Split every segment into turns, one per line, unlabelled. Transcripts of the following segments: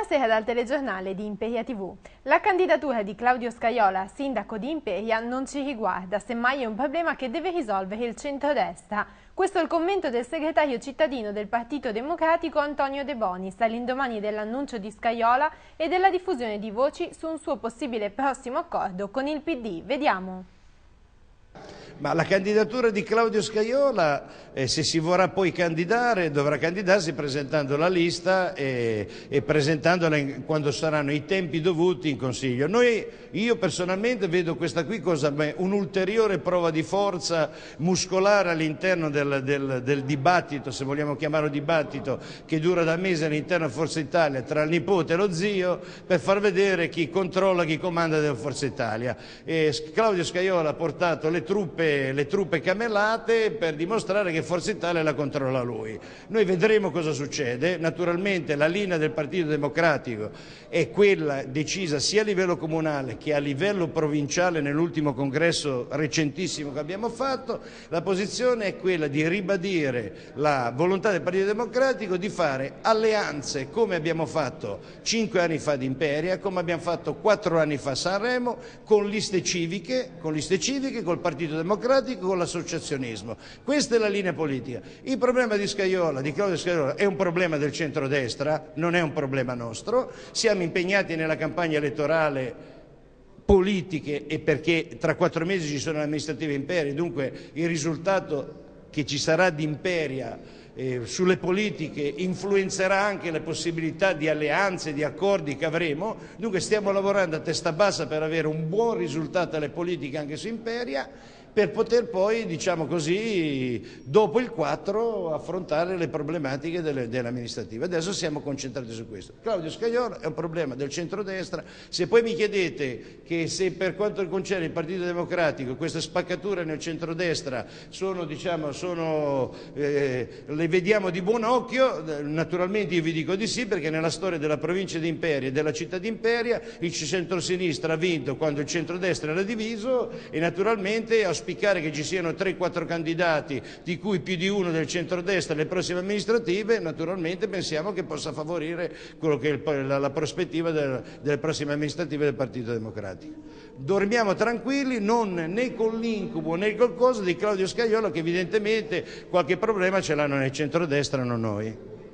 Buonasera dal telegiornale di Imperia TV. La candidatura di Claudio Scajola, sindaco di Imperia, non ci riguarda, semmai è un problema che deve risolvere il centrodestra. Questo è il commento del segretario cittadino del Partito Democratico Antonio De Bonis all'indomani dell'annuncio di Scajola e della diffusione di voci su un suo possibile prossimo accordo con il PD. Vediamo.
Ma la candidatura di Claudio Scajola, se si vorrà poi candidare, dovrà candidarsi presentando la lista e presentandola quando saranno i tempi dovuti in Consiglio. Io personalmente vedo questa qui cosa, un'ulteriore prova di forza muscolare all'interno del dibattito, se vogliamo chiamarlo dibattito, che dura da mesi all'interno di Forza Italia tra il nipote e lo zio, per far vedere chi controlla, chi comanda della Forza Italia. Claudio Scajola ha portato le truppe camellate per dimostrare che Forza Italia la controlla lui. Noi vedremo cosa succede. Naturalmente la linea del Partito Democratico è quella decisa sia a livello comunale che a livello provinciale nell'ultimo congresso recentissimo che abbiamo fatto. La posizione è quella di ribadire la volontà del Partito Democratico di fare alleanze come abbiamo fatto 5 anni fa ad Imperia, come abbiamo fatto 4 anni fa a Sanremo, con liste civiche, col Partito Democratico, con l'associazionismo. Questa è la linea politica. Il problema di Claudio Scajola, è un problema del centrodestra, non è un problema nostro. Siamo impegnati nella campagna elettorale politiche e perché tra 4 mesi ci sono le amministrative Imperia, dunque il risultato che ci sarà di Imperia sulle politiche influenzerà anche le possibilità di alleanze, di accordi che avremo. Dunque stiamo lavorando a testa bassa per avere un buon risultato alle politiche anche su Imperia, per poter poi, diciamo così, dopo il 4 affrontare le problematiche delle amministrative. Adesso siamo concentrati su questo. Claudio Scajola è un problema del centrodestra. Se poi mi chiedete che se per quanto concerne il Partito Democratico queste spaccature nel centrodestra le vediamo di buon occhio, naturalmente io vi dico di sì, perché nella storia della provincia di Imperia e della città di Imperia il centrosinistra ha vinto quando il centrodestra era diviso e naturalmente auspicare che ci siano 3-4 candidati, di cui più di uno del centrodestra alle prossime amministrative, naturalmente pensiamo che possa favorire quello che è la prospettiva delle prossime amministrative del Partito Democratico. Dormiamo tranquilli, non né con l'incubo né col coso di Claudio Scajola, che evidentemente qualche problema ce l'hanno nel centrodestra, non noi.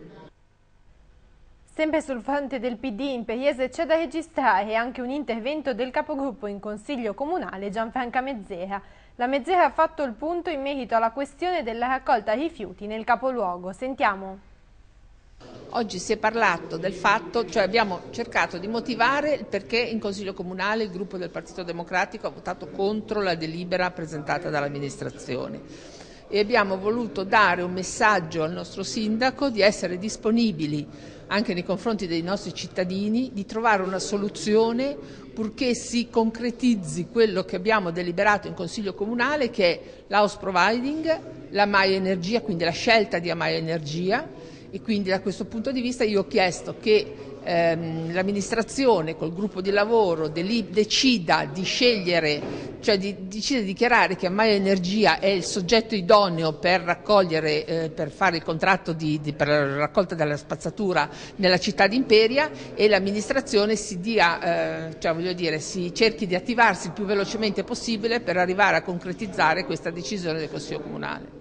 Sempre sul fronte del PD imperiese c'è da registrare anche un intervento del capogruppo in Consiglio Comunale Gianfranca Mezzera. La Mezzera ha fatto il punto in merito alla questione della raccolta rifiuti nel capoluogo. Sentiamo.
Oggi si è parlato del fatto, cioè abbiamo cercato di motivare perché in Consiglio Comunale il gruppo del Partito Democratico ha votato contro la delibera presentata dall'amministrazione e abbiamo voluto dare un messaggio al nostro sindaco di essere disponibili anche nei confronti dei nostri cittadini, di trovare una soluzione purché si concretizzi quello che abbiamo deliberato in Consiglio Comunale, che è l'house providing, la Mai Energia, quindi la scelta di Amai Energia. E quindi da questo punto di vista io ho chiesto che l'amministrazione col gruppo di lavoro decida di scegliere, cioè decida di dichiarare che Amai Energia è il soggetto idoneo per raccogliere, per fare il contratto per la raccolta della spazzatura nella città di Imperia, e l'amministrazione si cerchi di attivarsi il più velocemente possibile per arrivare a concretizzare questa decisione del Consiglio Comunale.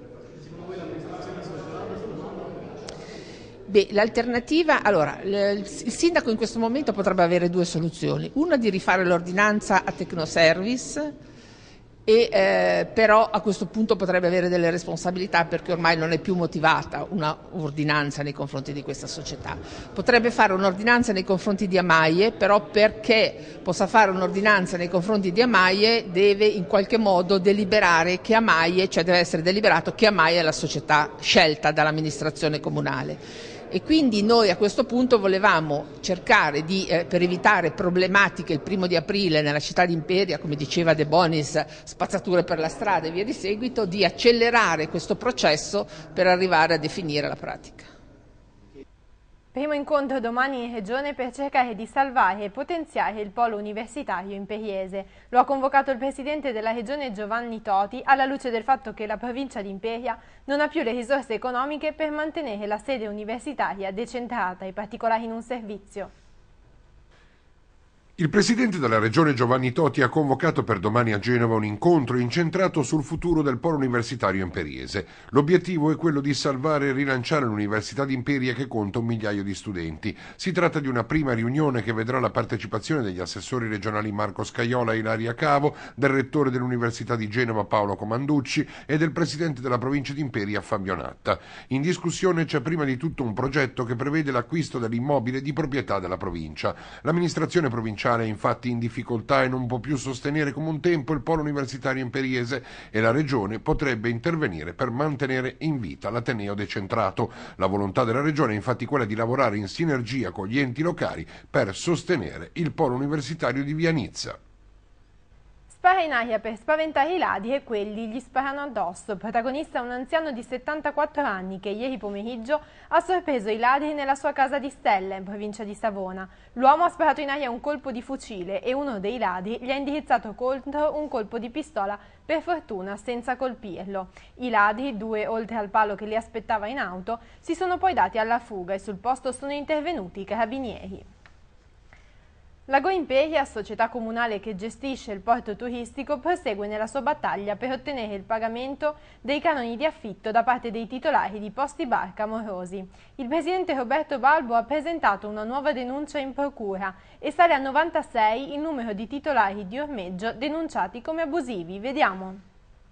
L'alternativa, allora, il sindaco in questo momento potrebbe avere 2 soluzioni: una di rifare l'ordinanza a Tecnoservice però a questo punto potrebbe avere delle responsabilità perché ormai non è più motivata una ordinanza nei confronti di questa società. Potrebbe fare un'ordinanza nei confronti di Amaie, però perché possa fare un'ordinanza nei confronti di Amaie deve in qualche modo deliberare che Amaie, cioè deve essere deliberato che Amaie è la società scelta dall'amministrazione comunale. E quindi noi a questo punto volevamo cercare di, per evitare problematiche il 1° di aprile nella città di Imperia, come diceva De Bonis, spazzature per la strada e via di seguito, di accelerare questo processo per arrivare a definire la pratica.
Primo incontro domani in Regione per cercare di salvare e potenziare il polo universitario imperiese. Lo ha convocato il presidente della Regione Giovanni Toti alla luce del fatto che la provincia di Imperia non ha più le risorse economiche per mantenere la sede universitaria decentrata, in particolare in un servizio.
Il presidente della regione Giovanni Toti ha convocato per domani a Genova un incontro incentrato sul futuro del polo universitario imperiese. L'obiettivo è quello di salvare e rilanciare l'Università di Imperia che conta 1 migliaio di studenti. Si tratta di una prima riunione che vedrà la partecipazione degli assessori regionali Marco Scaiola e Ilaria Cavo, del rettore dell'Università di Genova Paolo Comanducci e del presidente della provincia di Imperia Fabio Natta. In discussione c'è prima di tutto un progetto che prevede l'acquisto dell'immobile di proprietà della provincia. L'amministrazione provinciale è infatti in difficoltà e non può più sostenere come un tempo il polo universitario imperiese e la regione potrebbe intervenire per mantenere in vita l'ateneo decentrato. La volontà della regione è infatti quella di lavorare in sinergia con gli enti locali per sostenere il polo universitario di Via Nizza.
Spara in aria per spaventare i ladri e quelli gli sparano addosso. Protagonista un anziano di 74 anni che ieri pomeriggio ha sorpreso i ladri nella sua casa di Stella, in provincia di Savona. L'uomo ha sparato in aria un colpo di fucile e uno dei ladri gli ha indirizzato contro un colpo di pistola, per fortuna senza colpirlo. I ladri, 2 oltre al palo che li aspettava in auto, si sono poi dati alla fuga e sul posto sono intervenuti i carabinieri. La Go Imperia, società comunale che gestisce il porto turistico, prosegue nella sua battaglia per ottenere il pagamento dei canoni di affitto da parte dei titolari di posti barca morosi. Il presidente Roberto Balbo ha presentato una nuova denuncia in procura e sale a 96 il numero di titolari di ormeggio denunciati come abusivi. Vediamo.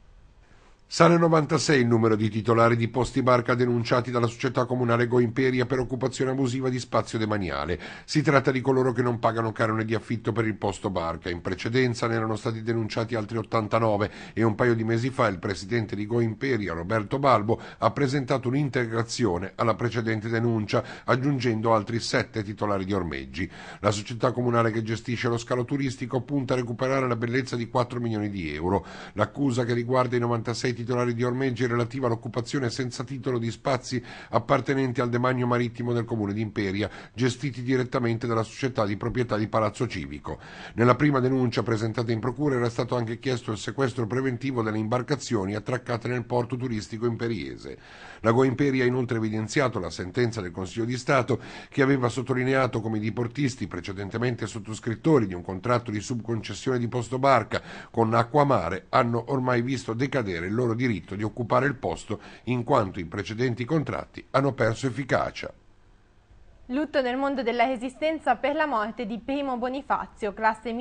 Sale 96 il numero di titolari di posti barca denunciati dalla società comunale Go Imperia per occupazione abusiva di spazio demaniale. Si tratta di coloro che non pagano canone di affitto per il posto barca. In precedenza ne erano stati denunciati altri 89 e un paio di mesi fa il presidente di Go Imperia, Roberto Balbo, ha presentato un'integrazione alla precedente denuncia, aggiungendo altri 7 titolari di ormeggi. La società comunale che gestisce lo scalo turistico punta a recuperare la bellezza di 4 milioni di euro. L'accusa che riguarda i 96 titolari di ormeggi relativa all'occupazione senza titolo di spazi appartenenti al demanio marittimo del comune di Imperia, gestiti direttamente dalla società di proprietà di Palazzo Civico. Nella prima denuncia presentata in procura era stato anche chiesto il sequestro preventivo delle imbarcazioni attraccate nel porto turistico imperiese. La Go Imperia ha inoltre evidenziato la sentenza del Consiglio di Stato che aveva sottolineato come i diportisti precedentemente sottoscrittori di un contratto di subconcessione di posto barca con Acquamare hanno ormai visto decadere il loro diritto di occupare il posto in quanto i precedenti contratti hanno perso efficacia.
Lutto nel mondo della Resistenza per la morte di Primo Bonifazio, classe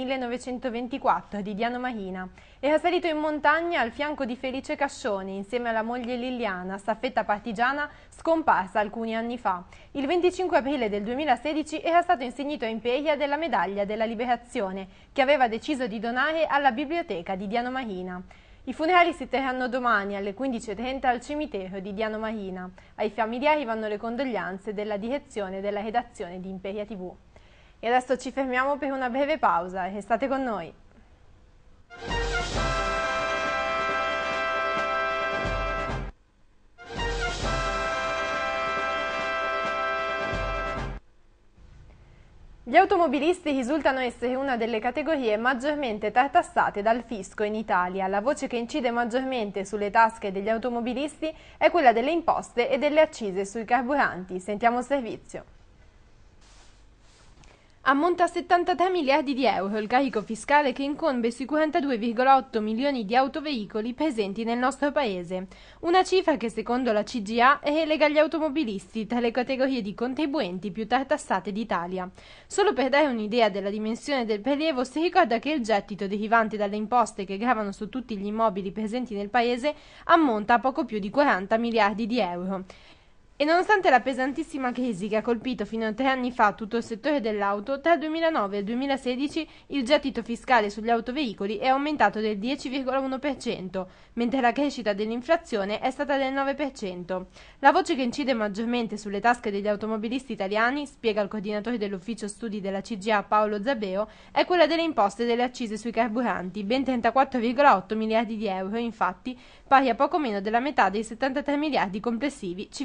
1924 di Diano Marina. Era salito in montagna al fianco di Felice Cascioni insieme alla moglie Liliana, staffetta partigiana scomparsa alcuni anni fa. Il 25 aprile del 2016 era stato insignito a Imperia della Medaglia della Liberazione, che aveva deciso di donare alla biblioteca di Diano Marina. I funerali si terranno domani alle 15:30 al cimitero di Diano Marina. Ai familiari vanno le condoglianze della direzione della redazione di Imperia TV. E adesso ci fermiamo per una breve pausa. Restate con noi. Gli automobilisti risultano essere una delle categorie maggiormente tartassate dal fisco in Italia. La voce che incide maggiormente sulle tasche degli automobilisti è quella delle imposte e delle accise sui carburanti. Sentiamo il servizio. Ammonta a 73 miliardi di euro il carico fiscale che incombe sui 42,8 milioni di autoveicoli presenti nel nostro paese, una cifra che secondo la CGA relega gli automobilisti tra le categorie di contribuenti più tartassate d'Italia. Solo per dare un'idea della dimensione del prelievo si ricorda che il gettito derivante dalle imposte che gravano su tutti gli immobili presenti nel paese ammonta a poco più di 40 miliardi di euro. E nonostante la pesantissima crisi che ha colpito fino a 3 anni fa tutto il settore dell'auto, tra il 2009 e il 2016 il gettito fiscale sugli autoveicoli è aumentato del 10,1%, mentre la crescita dell'inflazione è stata del 9%. La voce che incide maggiormente sulle tasche degli automobilisti italiani, spiega il coordinatore dell'ufficio studi della CGA Paolo Zabeo, è quella delle imposte e delle accise sui carburanti, ben 34,8 miliardi di euro, infatti, pari a poco meno della metà dei 73 miliardi complessivi, ci vengono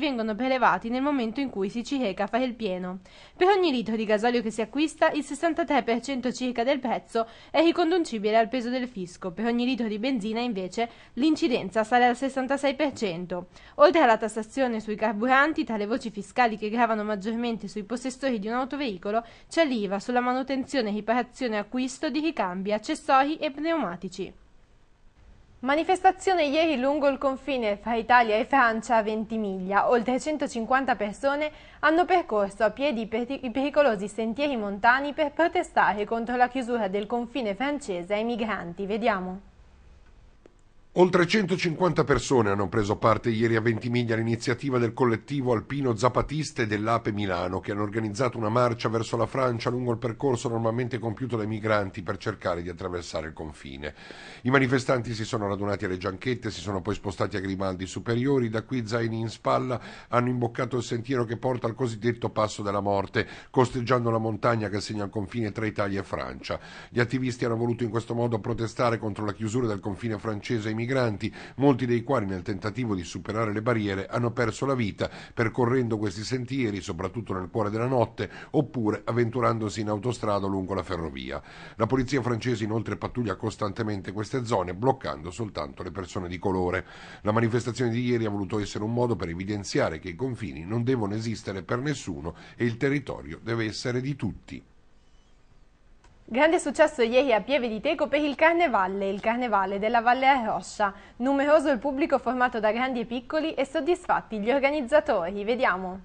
prelevati nel momento in cui si ci reca a fare il pieno. Per ogni litro di gasolio che si acquista, il 63% circa del prezzo è riconducibile al peso del fisco. Per ogni litro di benzina, invece, l'incidenza sale al 66%. Oltre alla tassazione sui carburanti, tra le voci fiscali che gravano maggiormente sui possessori di un autoveicolo, c'è l'IVA sulla manutenzione, riparazione e acquisto di ricambi, accessori e pneumatici. Manifestazione ieri lungo il confine fra Italia e Francia a Ventimiglia. Oltre 150 persone hanno percorso a piedi i pericolosi sentieri montani per protestare contro la chiusura del confine francese ai migranti. Vediamo.
Oltre 150 persone hanno preso parte ieri a Ventimiglia all'iniziativa del collettivo alpino Zapatista e dell'Ape Milano, che hanno organizzato una marcia verso la Francia lungo il percorso normalmente compiuto dai migranti per cercare di attraversare il confine. I manifestanti si sono radunati alle Gianchette, si sono poi spostati a Grimaldi Superiori, da qui zaini in spalla hanno imboccato il sentiero che porta al cosiddetto Passo della Morte, costeggiando la montagna che segna il confine tra Italia e Francia. Gli attivisti hanno voluto in questo modo protestare contro la chiusura del confine francese ai migranti, molti dei quali nel tentativo di superare le barriere hanno perso la vita percorrendo questi sentieri, soprattutto nel cuore della notte, oppure avventurandosi in autostrada lungo la ferrovia. La polizia francese inoltre pattuglia costantemente queste zone, bloccando soltanto le persone di colore. La manifestazione di ieri ha voluto essere un modo per evidenziare che i confini non devono esistere per nessuno e il territorio deve essere di tutti.
Grande successo ieri a Pieve di Teco per il carnevale della Valle Arroscia. Numeroso il pubblico formato da grandi e piccoli e soddisfatti gli organizzatori. Vediamo.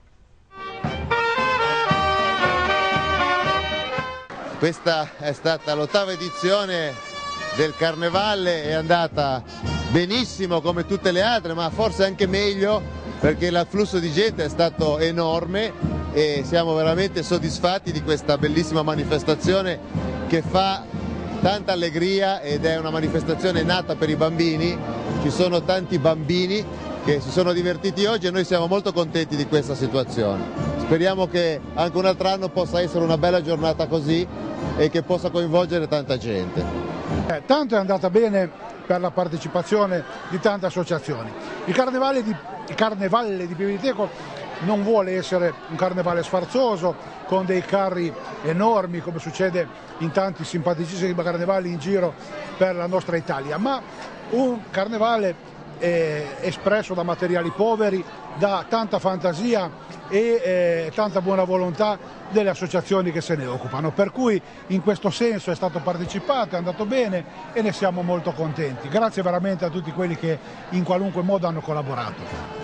Questa è stata l'8ª edizione del Carnevale, è andata benissimo come tutte le altre, ma forse anche meglio perché l'afflusso di gente è stato enorme e siamo veramente soddisfatti di questa bellissima manifestazione che fa tanta allegria ed è una manifestazione nata per i bambini. Ci sono tanti bambini che si sono divertiti oggi e noi siamo molto contenti di questa situazione. Speriamo che anche un altro anno possa essere una bella giornata così e che possa coinvolgere tanta gente.
Tanto è andata bene per la partecipazione di tante associazioni. Il Carnevale di Pieve di Teco non vuole essere un carnevale sfarzoso con dei carri enormi come succede in tanti simpaticissimi carnevali in giro per la nostra Italia, ma un carnevale espresso da materiali poveri, da tanta fantasia e tanta buona volontà delle associazioni che se ne occupano, per cui in questo senso è stato partecipato, è andato bene e ne siamo molto contenti. Grazie veramente a tutti quelli che in qualunque modo hanno collaborato.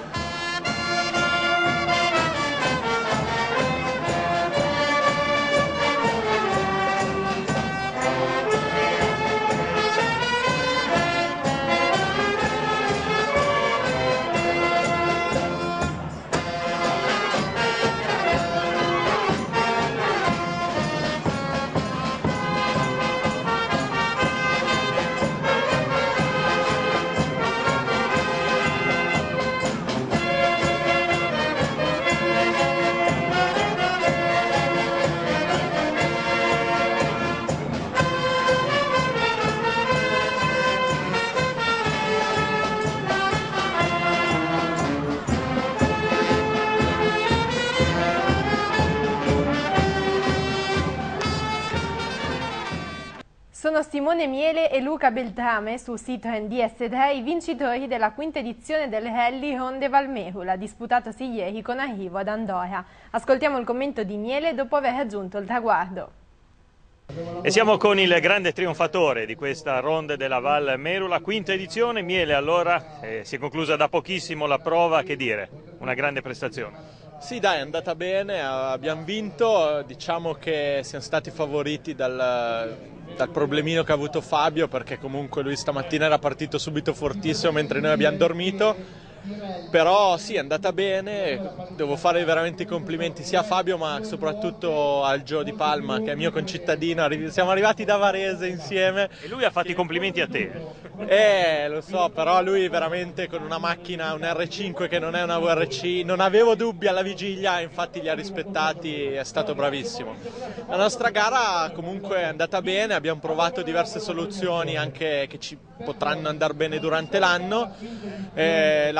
Sono Simone Miele e Luca Beltrame su Citroen DS3 i vincitori della quinta edizione del Rally Ronde Valmerula, disputatosi ieri con arrivo ad Andorra. Ascoltiamo il commento di Miele dopo aver raggiunto il traguardo.
E siamo con il grande trionfatore di questa Ronde della Val Merula, quinta edizione. Miele, allora, si è conclusa da pochissimo la prova, che dire, una grande prestazione.
Sì dai, è andata bene, abbiamo vinto, diciamo che siamo stati favoriti dal problemino che ha avuto Fabio, perché comunque lui stamattina era partito subito fortissimo mentre noi abbiamo dormito. Però sì, è andata bene, devo fare veramente i complimenti sia a Fabio ma soprattutto al Gio Di Palma che è mio concittadino, siamo arrivati da Varese insieme.
E lui ha fatto i complimenti a te.
Lo so, però lui veramente con una macchina, un R5 che non è una VRC, non avevo dubbi alla vigilia, infatti li ha rispettati, è stato bravissimo. La nostra gara comunque è andata bene, abbiamo provato diverse soluzioni anche che ci potranno andare bene durante l'anno. La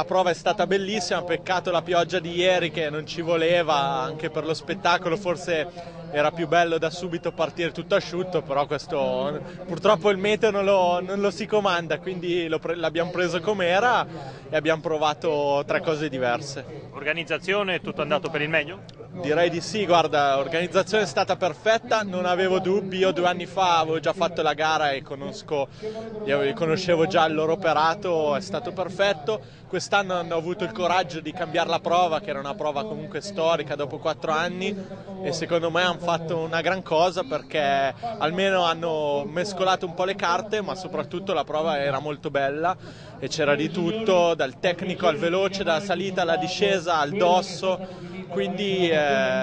prova è stata bellissima, peccato la pioggia di ieri che non ci voleva, anche per lo spettacolo forse era più bello da subito partire tutto asciutto, però questo purtroppo il meteo non lo si comanda, quindi l'abbiamo preso com'era e abbiamo provato 3 cose diverse.
Organizzazione, tutto andato per il meglio?
Direi di sì, guarda, l'organizzazione è stata perfetta, non avevo dubbi, io 2 anni fa avevo già fatto la gara e conoscevo già il loro operato, è stato perfetto. Quest'anno hanno avuto il coraggio di cambiare la prova, che era una prova comunque storica dopo 4 anni, e secondo me hanno fatto una gran cosa perché almeno hanno mescolato un po' le carte, ma soprattutto la prova era molto bella e c'era di tutto, dal tecnico al veloce, dalla salita alla discesa al dosso, quindi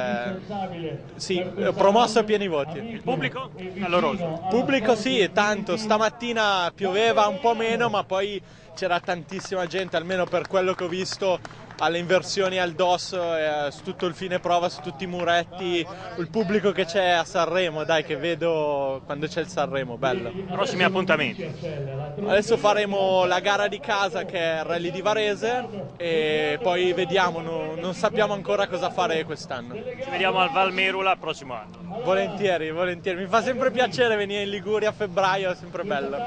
sì, promosso a pieni voti.
Il pubblico? Caloroso?
Pubblico sì, tanto, stamattina pioveva un po' meno, ma poi c'era tantissima gente, almeno per quello che ho visto alle inversioni al dosso, su tutto il fine prova, su tutti i muretti, il pubblico che c'è a Sanremo, dai, che vedo quando c'è il Sanremo, bello.
Prossimi appuntamenti?
Adesso faremo la gara di casa che è il Rally di Varese e poi vediamo, non sappiamo ancora cosa fare quest'anno.
Ci vediamo al Val Merula il prossimo anno.
Volentieri, volentieri, mi fa sempre piacere venire in Liguria a febbraio, è sempre bello.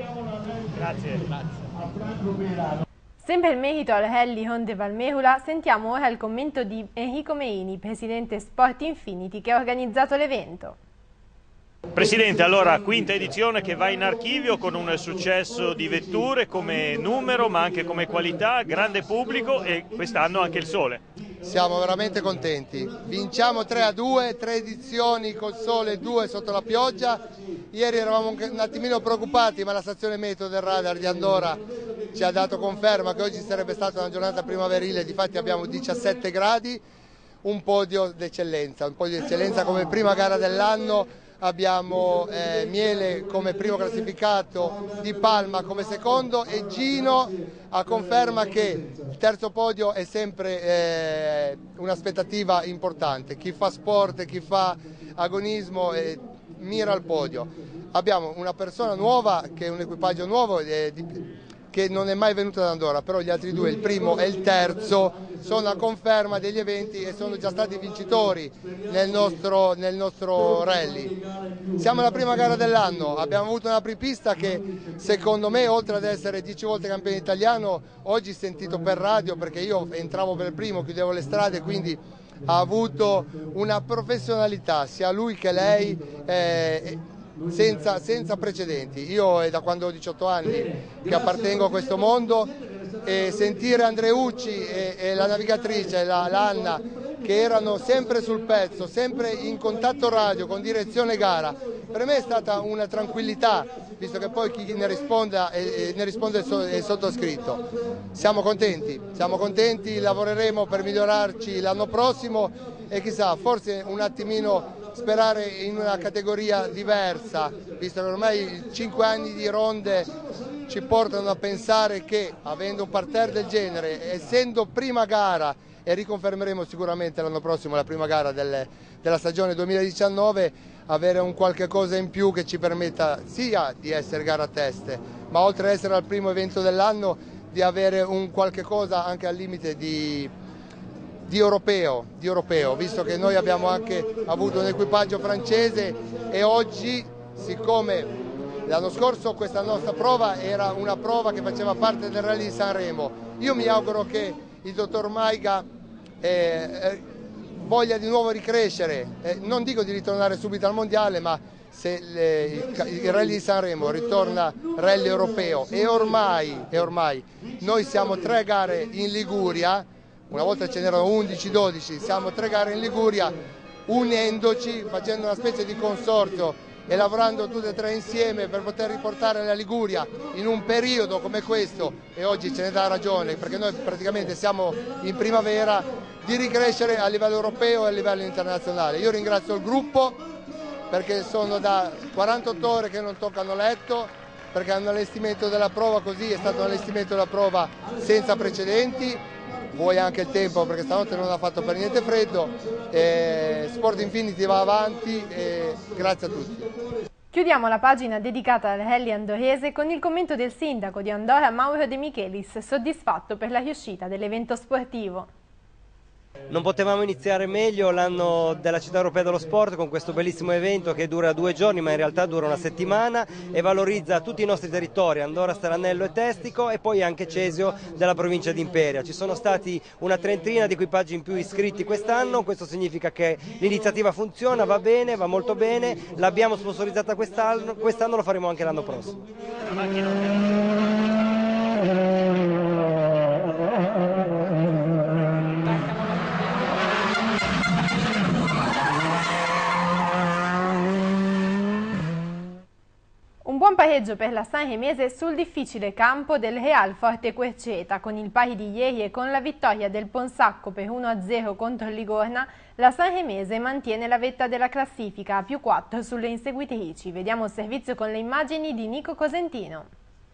Grazie.
Sempre in merito al Rally Honda Valmehula, sentiamo ora il commento di Enrico Meini, presidente Sport Infinity, che ha organizzato l'evento.
Presidente, allora, 5ª edizione che va in archivio con un successo di vetture come numero ma anche come qualità, grande pubblico e quest'anno anche il sole.
Siamo veramente contenti, vinciamo 3-2, 3 edizioni col sole, 2 sotto la pioggia. Ieri eravamo un attimino preoccupati, ma la stazione meteo del radar di Andorra ci ha dato conferma che oggi sarebbe stata una giornata primaverile, difatti abbiamo 17 gradi, un podio d'eccellenza come prima gara dell'anno. Abbiamo Miele come primo classificato, Di Palma come secondo e Gino a conferma che il terzo podio è sempre un'aspettativa importante. Chi fa sport, chi fa agonismo mira al podio. Abbiamo una persona nuova che è un equipaggio nuovo che non è mai venuto da Andorra, però gli altri 2, il primo e il terzo, sono a conferma degli eventi e sono già stati vincitori nel nostro rally. Siamo alla prima gara dell'anno, abbiamo avuto una apripista che secondo me, oltre ad essere 10 volte campione italiano, oggi sentito per radio, perché io entravo per primo, chiudevo le strade, quindi ha avuto una professionalità sia lui che lei senza precedenti. Io è da quando ho 18 anni che appartengo a questo mondo e sentire Andreucci e la navigatrice, l'Anna, che erano sempre sul pezzo, sempre in contatto radio con direzione gara, per me è stata una tranquillità, visto che poi chi ne risponde è il sottoscritto. Siamo contenti, lavoreremo per migliorarci l'anno prossimo e chissà, forse un attimino sperare in una categoria diversa, visto che ormai 5 anni di ronde ci portano a pensare che, avendo un parterre del genere, essendo prima gara, e riconfermeremo sicuramente l'anno prossimo la prima gara della stagione 2019, avere un qualche cosa in più che ci permetta sia di essere gara a teste, ma oltre ad essere al primo evento dell'anno, di avere un qualche cosa anche al limite di europeo, visto che noi abbiamo anche avuto un equipaggio francese e oggi, siccome l'anno scorso questa nostra prova era una prova che faceva parte del Rally di Sanremo, io mi auguro che il dottor Maiga voglia di nuovo ricrescere, non dico di ritornare subito al mondiale, ma se il Rally di Sanremo ritorna Rally europeo e ormai noi siamo 3 gare in Liguria. Una volta ce n'erano 11-12, siamo 3 gare in Liguria, unendoci, facendo una specie di consorzio e lavorando tutte e 3 insieme per poter riportare la Liguria in un periodo come questo, e oggi ce ne dà ragione perché noi praticamente siamo in primavera, di ricrescere a livello europeo e a livello internazionale. Io ringrazio il gruppo perché sono da 48 ore che non toccano letto, perché hanno allestimento della prova così, è stato un allestimento della prova senza precedenti. Vuoi anche il tempo perché stanotte non ha fatto per niente freddo, Sport Infinity va avanti e grazie a tutti.
Chiudiamo la pagina dedicata al rally andorrese con il commento del sindaco di Andorra, Mauro De Michelis, soddisfatto per la riuscita dell'evento sportivo.
Non potevamo iniziare meglio l'anno della Città Europea dello Sport con questo bellissimo evento che dura 2 giorni, ma in realtà dura una settimana e valorizza tutti i nostri territori, Andorra, Staranello e Testico, e poi anche Cesio della provincia di Imperia. Ci sono stati una trentina di equipaggi in più iscritti quest'anno, questo significa che l'iniziativa funziona, va bene, va molto bene, l'abbiamo sponsorizzata quest'anno, lo faremo anche l'anno prossimo.
Un buon pareggio per la Sanremese sul difficile campo del Real Forte Querceta. Con il pari di ieri e con la vittoria del Ponsacco per 1-0 contro il Ligorna, la Sanremese mantiene la vetta della classifica a +4 sulle inseguitrici. Vediamo il servizio con le immagini di Nico Cosentino.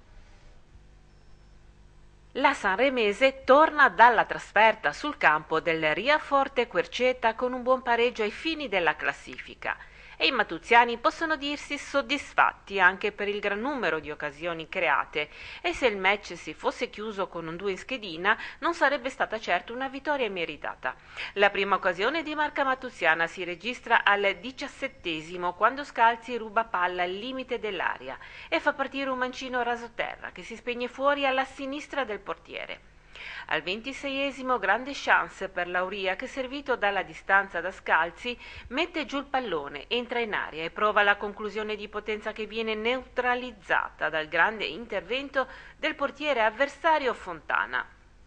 La Sanremese torna dalla trasferta sul campo del Real Forte Querceta con un buon pareggio ai fini della classifica. E i matuziani possono dirsi soddisfatti anche per il gran numero di occasioni create, e se il match si fosse chiuso con un 2 in schedina non sarebbe stata certo una vittoria meritata. La prima occasione di marca matuziana si registra al 17° quando Scalzi ruba palla al limite dell'area e fa partire un mancino rasoterra che si spegne fuori alla sinistra del portiere. Al 26° grande chance per Lauria che, servito dalla distanza da Scalzi, mette giù il pallone, entra in aria e prova la conclusione di potenza che viene neutralizzata dal grande intervento del portiere avversario Fontana.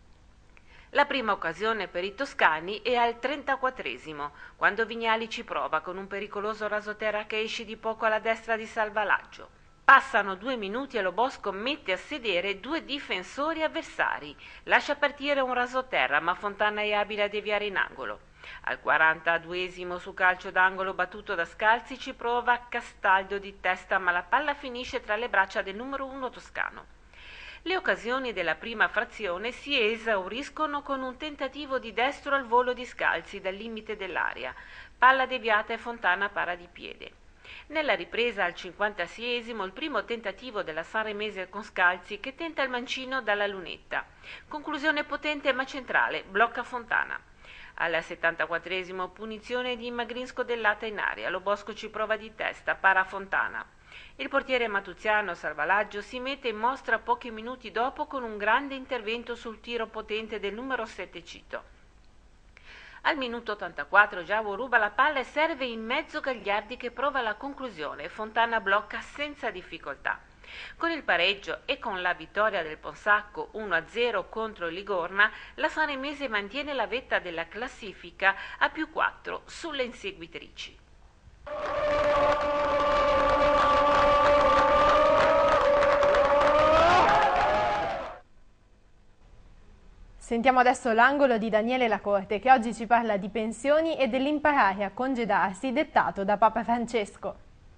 La prima occasione per i toscani è al 34°, quando Vignali ci prova con un pericoloso rasoterra che esce di poco alla destra di Salvalaggio. Passano 2 minuti e lo Bosco mette a sedere 2 difensori avversari. Lascia partire un rasoterra, ma Fontana è abile a deviare in angolo. Al 42° su calcio d'angolo battuto da Scalzi ci prova Castaldo di testa, ma la palla finisce tra le braccia del numero 1 toscano. Le occasioni della prima frazione si esauriscono con un tentativo di destro al volo di Scalzi dal limite dell'area. Palla deviata e Fontana para di piede. Nella ripresa al 56° il primo tentativo della Sanremese con Scalzi che tenta il mancino dalla lunetta. Conclusione potente ma centrale, blocca Fontana. Al 74° punizione di Magrin scodellata in aria, lo Bosco ci prova di testa, para Fontana. Il portiere matuziano Salvalaggio si mette in mostra pochi minuti dopo con un grande intervento sul tiro potente del numero 7 Cito. Al minuto 84 Giavo ruba la palla e serve in mezzo Gagliardi che prova la conclusione. Fontana blocca senza difficoltà. Con il pareggio e con la vittoria del Ponsacco 1-0 contro il Ligorna, la Sanremese mantiene la vetta della classifica a +4 sulle inseguitrici.
Sentiamo adesso l'angolo di Daniele Lacorte, che oggi ci parla di pensioni e dell'imparare a congedarsi dettato da Papa Francesco.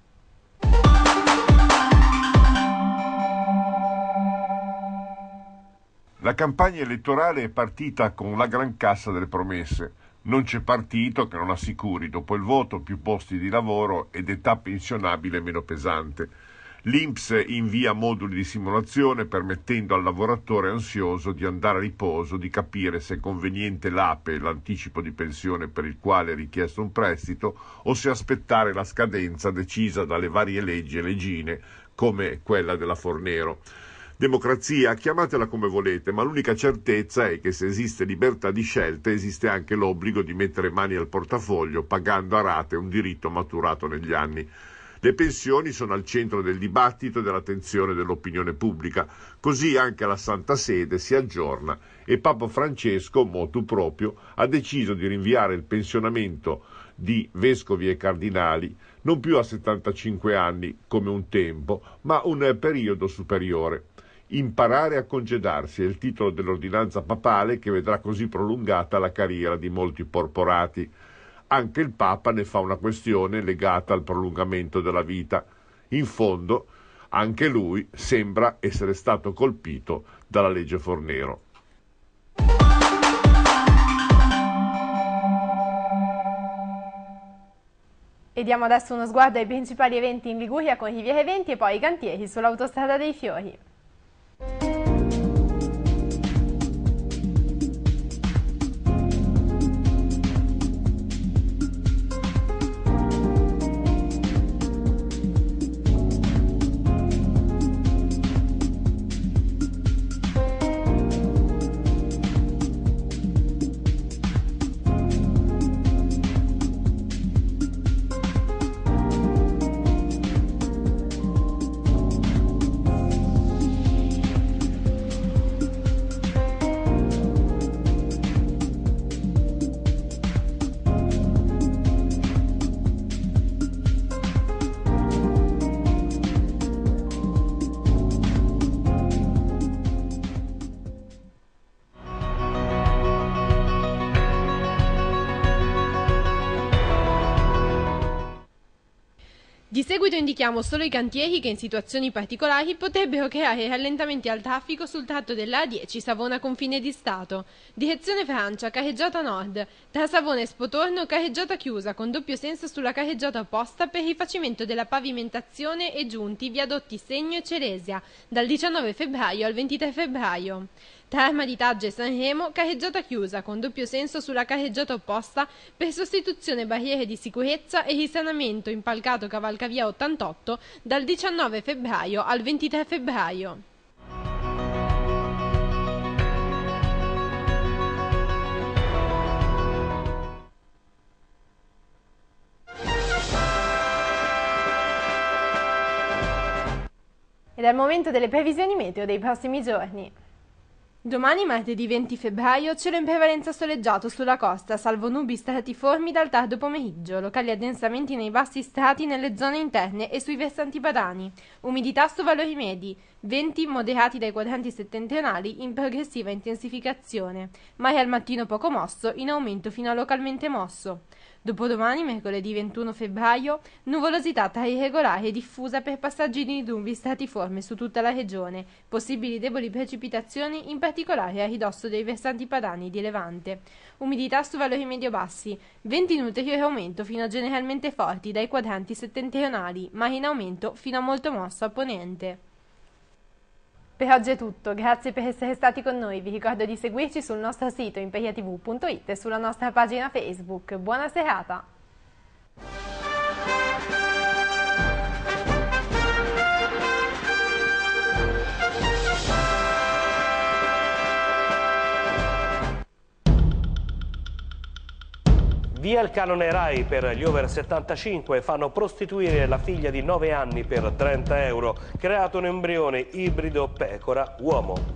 La campagna elettorale è partita con la gran cassa delle promesse. Non c'è partito che non assicuri dopo il voto più posti di lavoro ed età pensionabile meno pesante. L'INPS invia moduli di simulazione permettendo al lavoratore ansioso di andare a riposo di capire se è conveniente l'APE, l'anticipo di pensione per il quale è richiesto un prestito, o se aspettare la scadenza decisa dalle varie leggi e leggine come quella della Fornero. Democrazia, chiamatela come volete, ma l'unica certezza è che se esiste libertà di scelta esiste anche l'obbligo di mettere mani al portafoglio pagando a rate un diritto maturato negli anni. Le pensioni sono al centro del dibattito e dell'attenzione dell'opinione pubblica, così anche la Santa Sede si aggiorna e Papa Francesco, motu proprio, ha deciso di rinviare il pensionamento di vescovi e cardinali non più a 75 anni come un tempo, ma un periodo superiore. Imparare a congedarsi è il titolo dell'ordinanza papale che vedrà così prolungata la carriera di molti porporati. Anche il Papa ne fa una questione legata al prolungamento della vita. In fondo, anche lui sembra essere stato colpito dalla legge Fornero.
E diamo adesso uno sguardo ai principali eventi in Liguria con Riviera Eventi e poi i cantieri sull'autostrada dei Fiori. Di seguito indichiamo solo i cantieri che in situazioni particolari potrebbero creare rallentamenti al traffico sul tratto della A10 Savona confine di Stato. Direzione Francia, carreggiata nord. Tra Savona e Spotorno, carreggiata chiusa con doppio senso sulla carreggiata opposta per rifacimento della pavimentazione e giunti viadotti Segno e Ceresia, dal 19 febbraio al 23 febbraio. Tra Arma di Taggia e Sanremo, carreggiata chiusa con doppio senso sulla carreggiata opposta per sostituzione barriere di sicurezza e risanamento impalcato Cavalcavia 88 dal 19 febbraio al 23 febbraio. Ed è il momento delle previsioni meteo dei prossimi giorni. Domani, martedì 20 febbraio, cielo in prevalenza soleggiato sulla costa, salvo nubi stratiformi dal tardo pomeriggio, locali addensamenti nei bassi strati nelle zone interne e sui versanti padani, umidità su valori medi, venti moderati dai quadranti settentrionali in progressiva intensificazione, mare al mattino poco mosso, in aumento fino a localmente mosso. Dopodomani, mercoledì 21 febbraio, nuvolosità tra irregolare e diffusa per passaggi di nubi stratiformi su tutta la regione, possibili deboli precipitazioni in particolare a ridosso dei versanti padani di Levante. Umidità su valori medio-bassi, venti in ulteriore aumento fino a generalmente forti dai quadranti settentrionali, mare in aumento fino a molto mosso a ponente. Per oggi è tutto, grazie per essere stati con noi, vi ricordo di seguirci sul nostro sito imperiatv.it e sulla nostra pagina Facebook. Buona serata!
Via il canone RAI per gli over 75, fanno prostituire la figlia di 9 anni per 30 euro, creato un embrione ibrido pecora-uomo.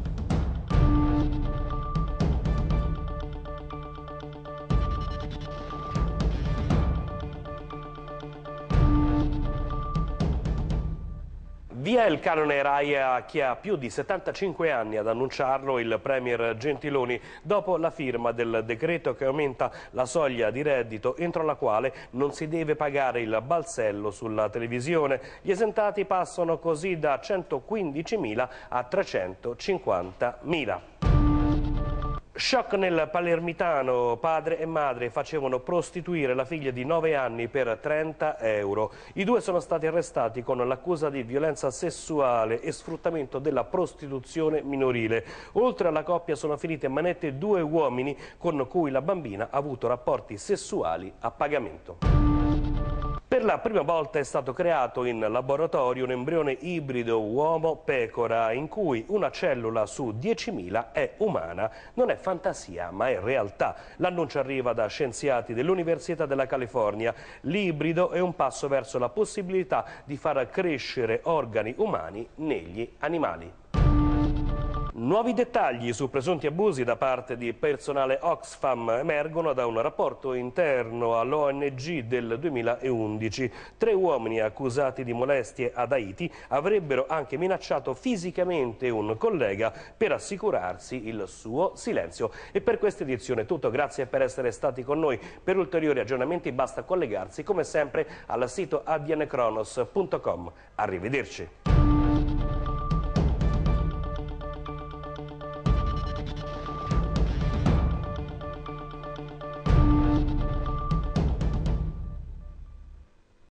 Via il canone RAI a chi ha più di 75 anni, ad annunciarlo il Premier Gentiloni dopo la firma del decreto che aumenta la soglia di reddito entro la quale non si deve pagare il balzello sulla televisione. Gli esentati passano così da 115.000 a 350.000. Shock nel Palermitano, padre e madre facevano prostituire la figlia di 9 anni per 30 euro. I due sono stati arrestati con l'accusa di violenza sessuale e sfruttamento della prostituzione minorile. Oltre alla coppia sono finite in manette 2 uomini con cui la bambina ha avuto rapporti sessuali a pagamento. Per la prima volta è stato creato in laboratorio un embrione ibrido uomo-pecora in cui una cellula su 10.000 è umana. Non è fantasia, ma è realtà. L'annuncio arriva da scienziati dell'Università della California. L'ibrido è un passo verso la possibilità di far crescere organi umani negli animali. Nuovi dettagli su presunti abusi da parte di personale Oxfam emergono da un rapporto interno all'ONG del 2011. 3 uomini accusati di molestie ad Haiti avrebbero anche minacciato fisicamente un collega per assicurarsi il suo silenzio. E per questa edizione è tutto, grazie per essere stati con noi. Per ulteriori aggiornamenti basta collegarsi come sempre al sito adnkronos.com. Arrivederci.